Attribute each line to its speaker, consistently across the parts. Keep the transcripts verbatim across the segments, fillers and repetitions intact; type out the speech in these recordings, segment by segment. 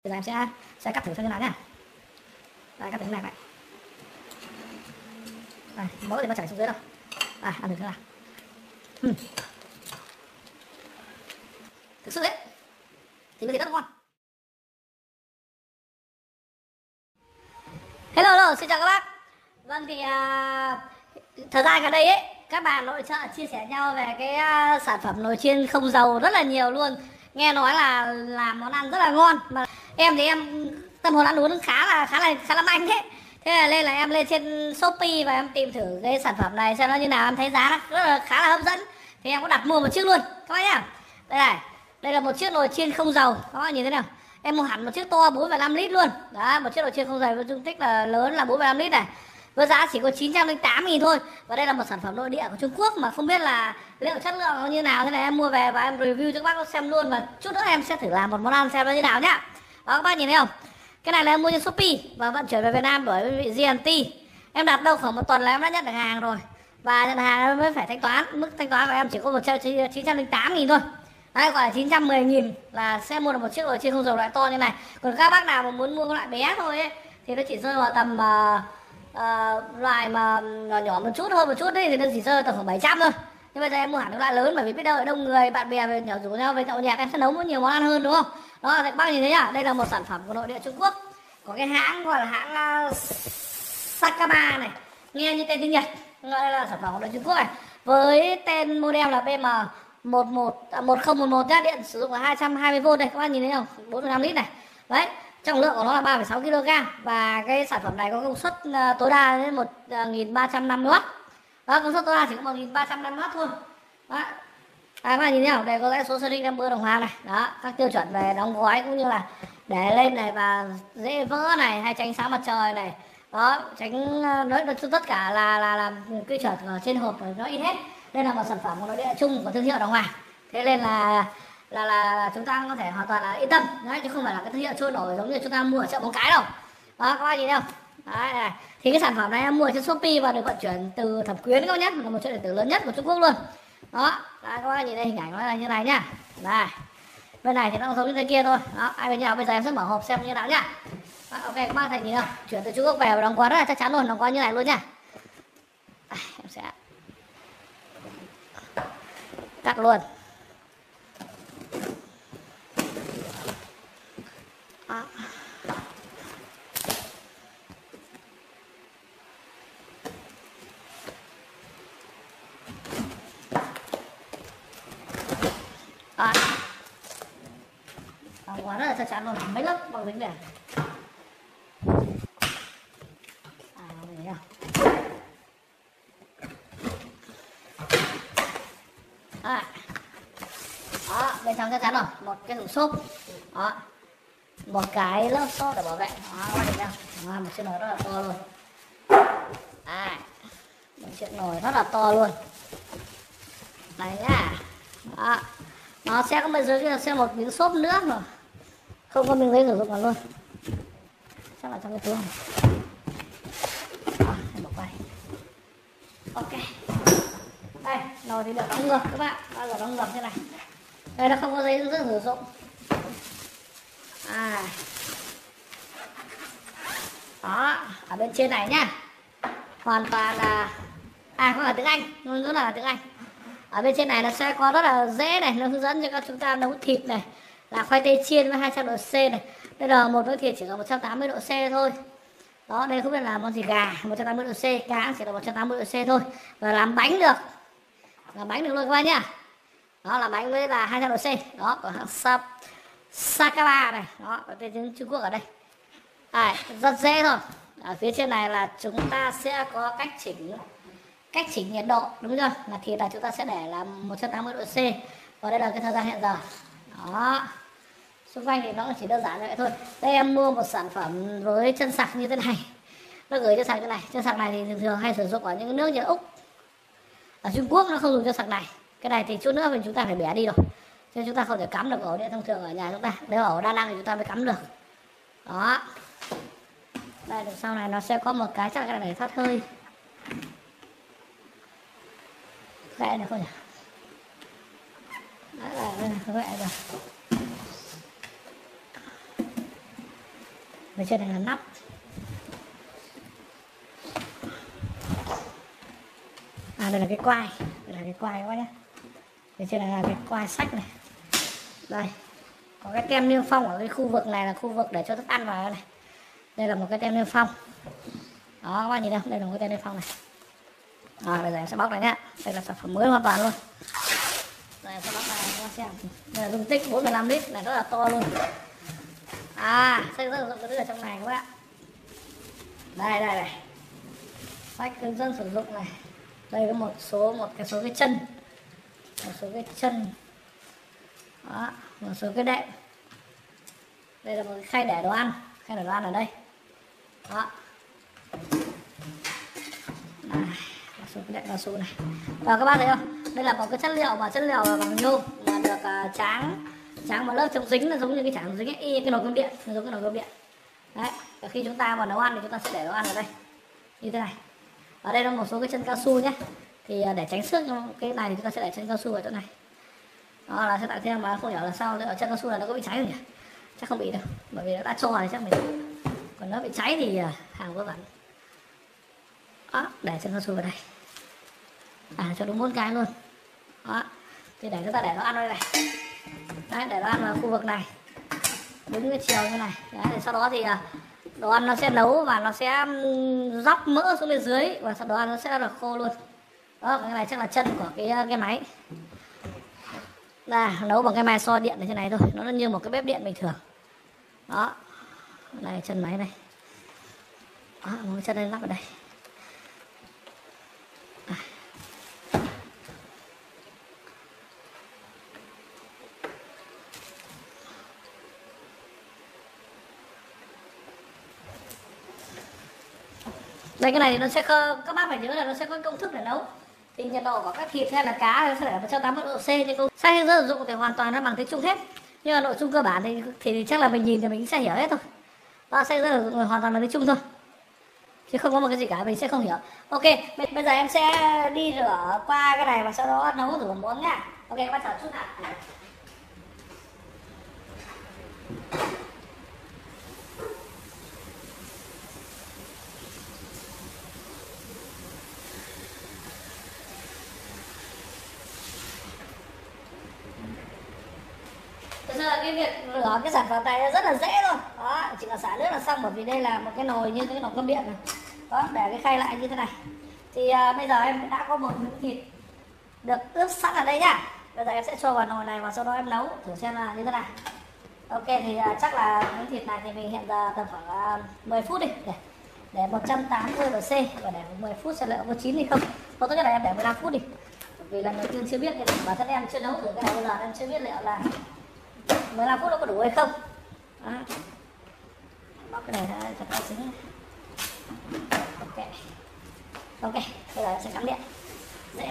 Speaker 1: Bây giờ em sẽ sẽ cắt thử xem như nào nhá. Đây, cắt thử này vậy. Đây, mỡ thì nó chảy xuống dưới đâu. Đây, ăn thử thế nào. Hmm. Thực sự đấy thì mới thấy rất ngon. Hello, hello, xin chào các bác. Vâng thì à, thời gian gần đây ấy các bạn nội trợ chia sẻ nhau về cái à, sản phẩm nồi chiên không dầu rất là nhiều luôn. Nghe nói là làm món ăn rất là ngon, mà em thì em tâm hồn ăn uống khá là khá là khá là mạnh đấy. Thế là lên là em lên trên Shopee và em tìm thử cái sản phẩm này xem nó như nào, em thấy giá nó rất là khá là hấp dẫn. Thì em có đặt mua một chiếc luôn các bác nhá. Đây này, đây là một chiếc nồi chiên không dầu, các bác nhìn thế nào. Em mua hẳn một chiếc to bốn phẩy năm lít luôn. Đó, một chiếc nồi chiên không dầu với dung tích là lớn là bốn phẩy năm lít này. Với giá chỉ có chín trăm lẻ tám nghìn thôi. Và đây là một sản phẩm nội địa của Trung Quốc mà không biết là liệu chất lượng nó như nào. Thế này em mua về và em review cho các bác xem luôn. Và chút nữa em sẽ thử làm một món ăn xem nó như nào nhá. Đó các bác nhìn thấy không. Cái này là em mua trên Shopee và vận chuyển về Việt Nam bởi vị giê en tê. Em đặt đâu khoảng một tuần là em đã nhận được hàng rồi. Và nhận hàng em mới phải thanh toán. Mức thanh toán của em chỉ có chín trăm lẻ tám nghìn thôi. Đấy, gọi là chín trăm mười nghìn là sẽ mua được một chiếc nồi chiên không dầu loại to như này. Còn các bác nào mà muốn mua cái loại bé thôi ấy, thì nó chỉ rơi vào tầm uh, uh, loại mà nhỏ nhỏ một chút hơn một chút đấy, thì nó chỉ rơi tầm khoảng bảy trăm thôi. Nhưng bây giờ em mua hẳn cái loại lớn bởi vì biết đâu ở đông người bạn bè về nhỏ rủ nhau về nhậu nhẹt em sẽ nấu nhiều món ăn hơn đúng không. Đó thì các bác nhìn thấy nhá, đây là một sản phẩm của nội địa Trung Quốc, có cái hãng gọi là hãng uh, Sakaba này, nghe như tên tiếng Nhật. Đây là sản phẩm của nội địa Trung Quốc này, với tên model là bê em một một một không một một nhá, điện sử dụng là hai trăm hai mươi vôn đây các bác nhìn thấy không, bốn phẩy năm lít này. Đấy, trọng lượng của nó là ba phẩy sáu ki lô gam và cái sản phẩm này có công suất uh, tối đa đến một nghìn ba trăm năm mươi oát. Đó, công suất tối đa chỉ có một nghìn ba trăm năm mươi oát thôi. Đó. À, các bạn nhìn thấy không, đây có cái số series number đồng hồ này. Đó, các tiêu chuẩn về đóng gói cũng như là để lên này và dễ vỡ này, hay tránh sáng mặt trời này. Đó, tránh nói tất cả là là là quy chuẩn ở trên hộp nó in hết. Đây là một sản phẩm của nội địa chung của thương hiệu Đàng Hoàng. Thế nên là là là chúng ta có thể hoàn toàn là yên tâm đấy, chứ không phải là cái thương hiệu trôi nổi giống như chúng ta mua ở chợ Bóng Cái đâu. Đó các bác nhìn thấy không. Đấy, này. Thì cái sản phẩm này em mua trên Shopee và được vận chuyển từ Thẩm Quyến các bác nhé, là một chỗ điện tử lớn nhất của Trung Quốc luôn. Đó, đấy, các bác nhìn đây hình ảnh nó là như này nhá. Đây, bên này thì nó giống như thế kia thôi. Đó, ai bên nhau bây giờ em sẽ mở hộp xem như nào nhá. Đó, ok các bác thấy nhìn không, chuyển từ Trung Quốc về và đóng gói rất là chắc chắn luôn, đóng gói như này luôn nhá. Đây, em sẽ cắt luôn. Đó. Đó. Đóng gói rất là chắc chắn luôn, mấy lớp bằng dính này. À, đây nhá. Đó. Đó, bên trong chắc chắn rồi, một cái thùng xốp. Đó, một cái lớp xốp để bảo vệ. Đó, các bạn thấy không? Đó, một chiếc nồi rất là to luôn. Đây, một chiếc nồi rất là to luôn. Đây nhá. Đó, nó sẽ có bên dưới kia sẽ một miếng xốp nữa mà không có miếng giấy sử dụng vào luôn. Chắc là trong cái túi này. Đó, em bỏ quay. Ok. Đây, nồi thì được đóng ngược các bạn, bao giờ đóng ngược thế này. Đây nó không có giấy hướng dẫn sử dụng. À. Đó, ở bên trên này nhá. Hoàn toàn là à không phải tiếng Anh, ngôn ngữ là tiếng Anh. Ở bên trên này nó sẽ có rất là dễ này, nó hướng dẫn cho các chúng ta nấu thịt này, là khoai tây chiên với hai trăm độ C này. Đây là một nồi thịt chỉ có một trăm tám mươi độ C thôi. Đó, đây không biết là món gì, gà một trăm tám mươi độ C, cá chỉ là một trăm tám mươi độ C thôi. Và làm bánh được. Làm bánh được luôn các bạn nhá. Đó là bánh với là hai trăm độ C. Đó, của hãng Sa Sakaba này. Đó, có tên tiếng Trung Quốc ở đây. À, rất dễ thôi. Ở phía trên này là chúng ta sẽ có cách chỉnh cách chỉnh nhiệt độ, đúng chưa? Là thịt là chúng ta sẽ để là một trăm tám mươi độ C. Và đây là cái thời gian hiện giờ. Đó. Xung quanh thì nó chỉ đơn giản như vậy thôi. Đây em mua một sản phẩm với chân sạc như thế này. Nó gửi chân sạc như thế này. Chân sạc này thì thường thường hay sử dụng ở những nước như Úc. Ở Trung Quốc nó không dùng chân sạc này. Cái này thì chút nữa thì chúng ta phải bẻ đi rồi. Cho nên chúng ta không thể cắm được ổ điện thông thường ở nhà chúng ta. Nếu ổ đa năng thì chúng ta mới cắm được. Đó. Đây được, sau này nó sẽ có một cái, chắc là cái này để thoát hơi. Gậy được không nhỉ? Đấy là gậy rồi. Bên trên này là nắp. À đây là cái quai, đây là cái quai các bác nhé. Bên trên này là cái quai sách này. Đây có cái tem niêm phong ở cái khu vực này là khu vực để cho thức ăn vào này. Đây là một cái tem niêm phong. Đó các bạn nhìn đâu, đây là một cái tem niêm phong này. Rồi bây giờ em sẽ bóc này nhá. Đây là sản phẩm mới hoàn toàn luôn. Đây em sẽ bóc này các bạn xem. Đây là dung tích bốn mươi lăm lít này, rất là to luôn. À sách rất là rộng, cái ở trong này các bạn. Đây đây này. Sách hướng dẫn sử dụng này. Đây có một số một cái số cái chân. Một số cái chân. Đó, một số cái đệm. Đây là một cái khay để đồ ăn, khay để đồ ăn ở đây. Đó. Này, một số cái đệm cao su này. Rồi các bạn thấy không? Đây là một cái chất liệu mà chất liệu bằng nhôm mà được uh, tráng tráng một lớp chống dính, là giống như cái tráng dính ấy, y cái nồi cơm điện, giống cái nồi cơm điện. Đấy, và khi chúng ta vào nấu ăn thì chúng ta sẽ để đồ ăn ở đây. Như thế này. Ở đây là một số cái chân cao su nhé. Thì uh, để tránh xước cái này thì chúng ta sẽ để chân cao su ở chỗ này. Đó là sẽ tặng thêm, mà không hiểu là sao ở chân cao su này nó có bị cháy không nhỉ? Chắc không bị đâu, bởi vì nó đã cho này chắc mình. Còn nó bị cháy thì hàng vớ vẩn. Đó, để chân cao su vào đây. À cho đúng bốn cái luôn. Đó. Thì để chúng ta để nó ăn đây này. Đấy, để nó ăn vào khu vực này. Đúng cái chiều như này. Đấy, thì sau đó thì đồ ăn nó sẽ nấu và nó sẽ dóc mỡ xuống bên dưới và sau đó nó sẽ là khô luôn. Đó, cái này chắc là chân của cái cái máy. Là nấu bằng cái máy soi điện ở trên này thôi, nó như một cái bếp điện bình thường. Đó, đây chân máy này. Đó, một cái chân đây lắp vào đây. À. Đây cái này thì nó sẽ có, các bác phải nhớ là nó sẽ có công thức để nấu. Thì nhiệt độ của các thịt hay là cá nó sẽ để một trăm tám mươi độ C, nhưng công sách hướng dẫn sử dụng thì hoàn toàn nó bằng tiếng Trung hết. Nhưng mà nội dung cơ bản thì, thì chắc là mình nhìn thì mình sẽ hiểu hết thôi. Đó, sách hướng dẫn sử dụng hoàn toàn bằng tiếng Trung thôi, chứ không có một cái gì cả mình sẽ không hiểu. Ok, bây giờ em sẽ đi rửa qua cái này và sau đó nấu thử món nha. Ok, các bạn chờ chút nào. Thực ra là cái việc rửa cái sản phẩm này rất là dễ thôi. Đó, chỉ cần xả nước là xong, bởi vì đây là một cái nồi như cái nồi cơm điện này. Đó, để cái khay lại như thế này. Thì uh, bây giờ em đã có một miếng thịt được ướp sẵn ở đây nhá. Bây giờ em sẽ cho vào nồi này và sau đó em nấu thử xem là như thế nào. Ok, thì uh, chắc là miếng thịt này thì mình hẹn giờ tầm khoảng uh, mười phút đi, để để một trăm tám mươi độ C và để mười phút xem liệu có chín hay không. Hoặc tốt nhất là em để mười lăm phút đi, vì lần đầu tiên chưa biết, bản thân em chưa nấu thử cái này bây giờ em chưa biết liệu là mười lăm phút nó có đủ hay không. Đó. Bóc cái này ra cho nó xứng. Ok. Ok, bây giờ em sẽ cắm điện. Dễ.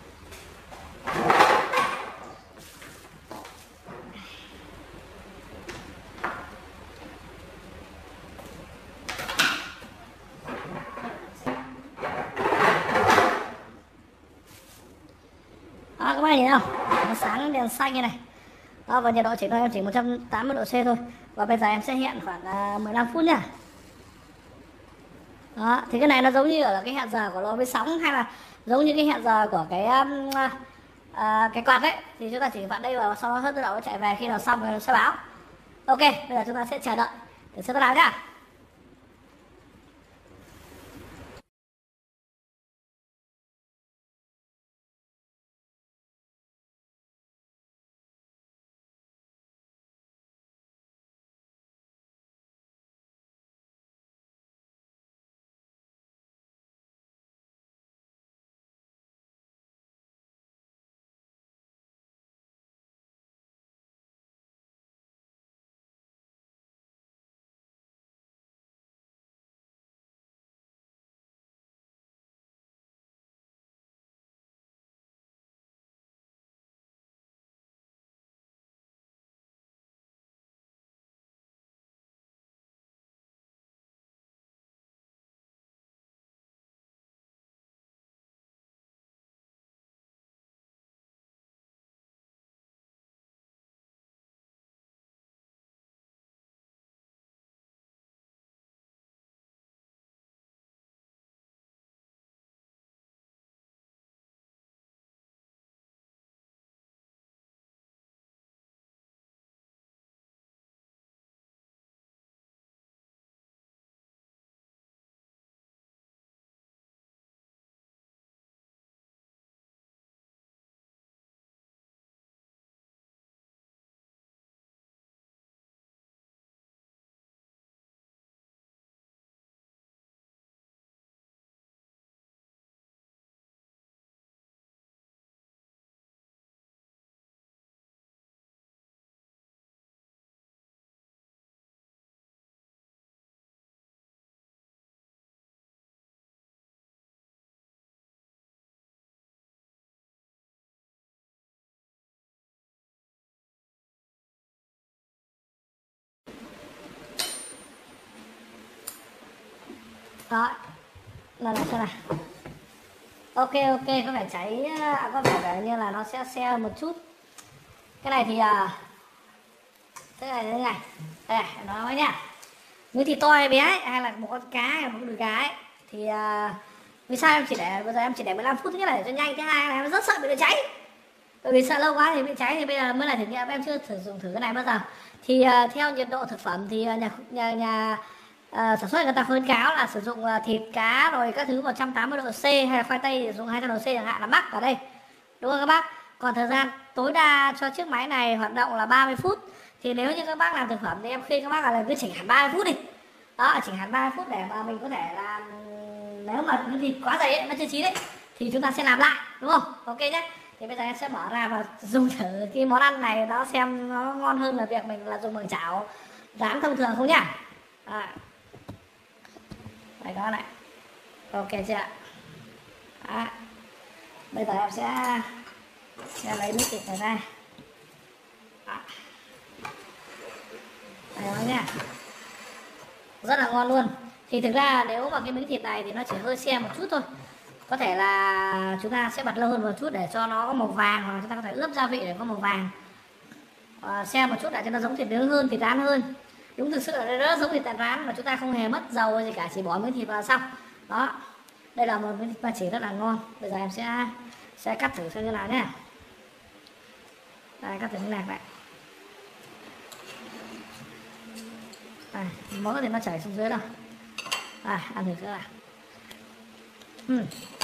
Speaker 1: Đó, các bạn nhìn không? Nó sáng đèn xanh như này. Đó, và nhiệt độ chỉ em chỉ một trăm tám mươi độ C thôi. Và bây giờ em sẽ hẹn khoảng uh, mười lăm phút nhá. Đó, thì cái này nó giống như ở cái hẹn giờ của lò với sóng, hay là giống như cái hẹn giờ của cái um, uh, cái quạt đấy. Thì chúng ta chỉ vặn đây và sau đó hết tự động nó chạy về, khi nào xong rồi nó sẽ báo. Ok, bây giờ chúng ta sẽ chờ đợi để xem thế nào nhá. Đó là này xem này. Ok ok, có vẻ cháy, à, có vẻ, vẻ như là nó sẽ xe một chút. Cái này thì à, thế này thế này đây này, nói nhá, miếng thịt to hay bé ấy, hay là một con cá hay một con đùi cá ấy, thì à, vì sao em chỉ để bây giờ em chỉ để mười lăm phút, thứ nhất là để cho nhanh, thứ hai là em rất sợ bị nó cháy, bởi vì sợ lâu quá thì bị cháy. Thì bây giờ mới là thử nghiệm, em chưa thử dùng thử cái này bao giờ. Thì à, theo nhiệt độ thực phẩm thì nhà nhà, nhà à, sản xuất người ta khuyến cáo là sử dụng à, thịt cá rồi các thứ một trăm tám mươi độ C, hay là khoai tây thì dùng hai trăm độ C chẳng hạn là mắc ở đây, đúng không các bác? Còn thời gian tối đa cho chiếc máy này hoạt động là ba mươi phút. Thì nếu như các bác làm thực phẩm thì em khuyên các bác là cứ chỉnh hẳn ba mươi phút đi. Đó, chỉnh hẳn ba mươi phút để mà mình có thể làm, nếu mà cái thịt quá dày ấy, nó chưa chín đấy thì chúng ta sẽ làm lại, đúng không? Ok nhé. Thì bây giờ em sẽ mở ra và dùng thử cái món ăn này, nó xem nó ngon hơn là việc mình là dùng bằng chảo rán thông thường không nhá. À. Đây có này. Ok chưa ạ? À. Bây giờ em sẽ sẽ lấy miếng thịt này ra. À. Đây đó nha, rất là ngon luôn. Thì thực ra nếu mà cái miếng thịt này thì nó chỉ hơi xe một chút thôi, có thể là chúng ta sẽ bật lâu hơn một chút để cho nó có màu vàng, hoặc là chúng ta có thể ướp gia vị để có màu vàng, à, xe một chút để cho nó giống thịt nướng hơn, thịt rán hơn. Đúng, thực sự là nó rất giống thịt rán mà chúng ta không hề mất dầu gì cả, chỉ bỏ miếng thịt vào xong. Đó, đây là một miếng thịt ba chỉ rất là ngon. Bây giờ em sẽ sẽ cắt thử xem như nào nhé. Đây, cắt thử miếng lạc này. À, mỡ thì nó chảy xuống dưới đâu. À, ăn thử xem nào. Ừ.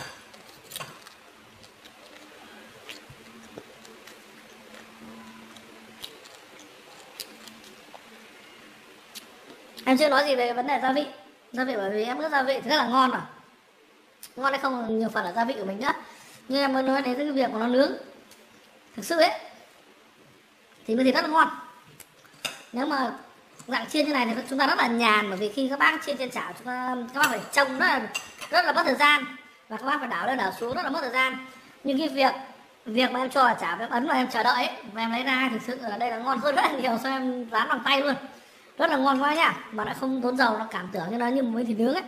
Speaker 1: Em chưa nói gì về vấn đề gia vị. Gia vị bởi vì em ướp gia vị rất là ngon rồi. Ngon hay không nhiều phần ở gia vị của mình nữa. Nhưng em mới nói đến cái việc của nó nướng. Thực sự ấy thì mới thì rất là ngon. Nếu mà dạng chiên như này thì chúng ta rất là nhàn, bởi vì khi các bác chiên trên chảo chúng ta các bác phải trông rất là rất là mất thời gian, và các bác phải đảo lên đảo xuống rất là mất thời gian. Nhưng cái việc việc mà em cho vào chảo, em ấn và em chờ đợi ấy, và em lấy ra thực sự ở đây là ngon hơn rất là nhiều so em rán bằng tay luôn, rất là ngon quá nhá, mà lại không tốn dầu, nó cảm tưởng như nó như một cái thịt nướng ấy.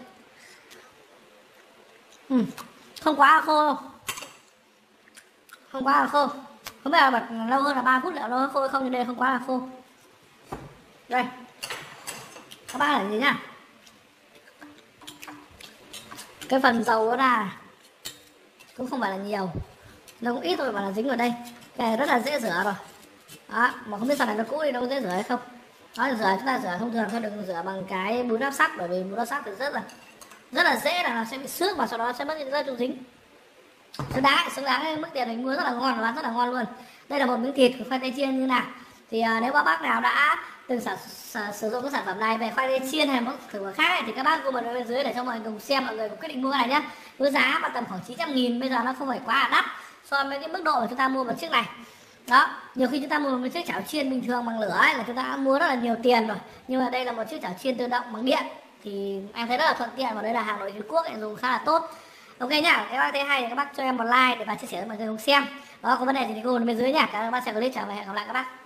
Speaker 1: Ừ. Không quá là khô đâu, không quá là khô, không biết là bật lâu hơn là ba phút liệu nó khô không, nhưng đây không quá là khô. Đây các bác là gì nhá, cái phần dầu nó ra cũng không phải là nhiều, nó cũng ít thôi mà là dính vào đây. Cái này rất là dễ rửa rồi đó, mà không biết sau này nó cũ thì nó có dễ rửa hay không. Đó, rửa chúng ta rửa thông thường thôi, đừng rửa bằng cái bún áp sắt, bởi vì bún áp sắt thì rất là rất là dễ là nó sẽ bị xước và sau đó sẽ mất rất là dính. Xứng đáng, xứng đáng mức tiền mình mua rất là ngon, bán rất là ngon luôn. Đây là một miếng thịt của khoai tây chiên như nào. Thì à, nếu các bác nào đã từng sản, sản, sử dụng cái sản phẩm này về khoai tây chiên hay một thực phẩm khác ấy, thì các bác comment ở bên dưới để cho mọi người cùng xem, mọi người cùng quyết định mua cái này nhé. Với giá mà tầm khoảng chín trăm nghìn, bây giờ nó không phải quá là đắt so với cái mức độ mà chúng ta mua một chiếc này. Đó, nhiều khi chúng ta mua một chiếc chảo chiên bình thường bằng lửa ấy, là chúng ta mua rất là nhiều tiền rồi. Nhưng mà đây là một chiếc chảo chiên tự động bằng điện, thì em thấy rất là thuận tiện, và đây là hàng nội Trung Quốc, em dùng khá là tốt. Ok nhá, các bác thấy hay thì các bác cho em một like để và chia sẻ với mọi người cùng xem. Đó, có vấn đề gì thì comment bên dưới nhá. Các bác xem clip, chào và hẹn gặp lại các bác.